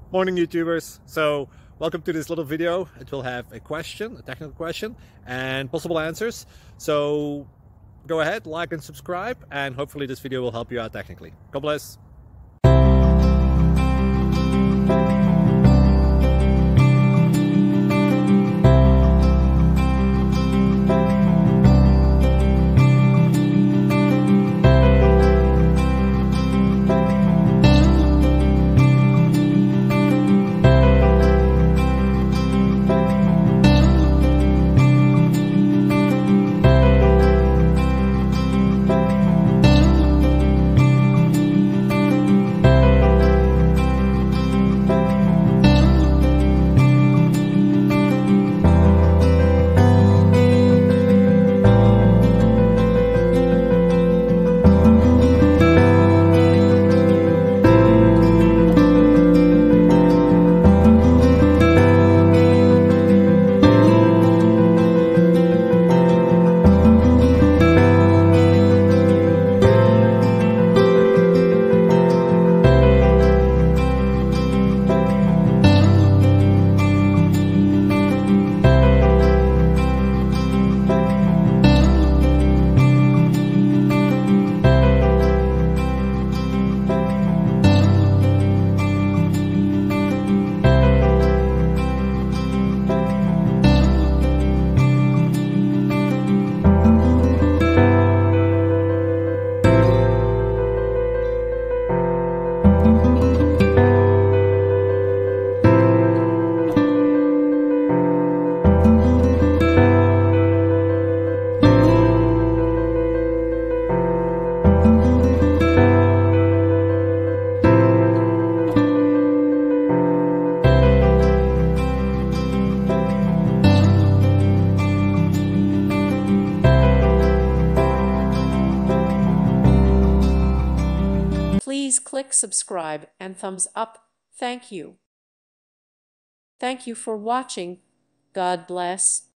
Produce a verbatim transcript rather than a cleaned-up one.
Morning YouTubers. So welcome to this little video. It will have a question, a technical question, and possible answers. So go ahead, like and subscribe, and hopefully this video will help you out technically. God bless. Please click subscribe and thumbs up. Thank you. Thank you for watching. God bless.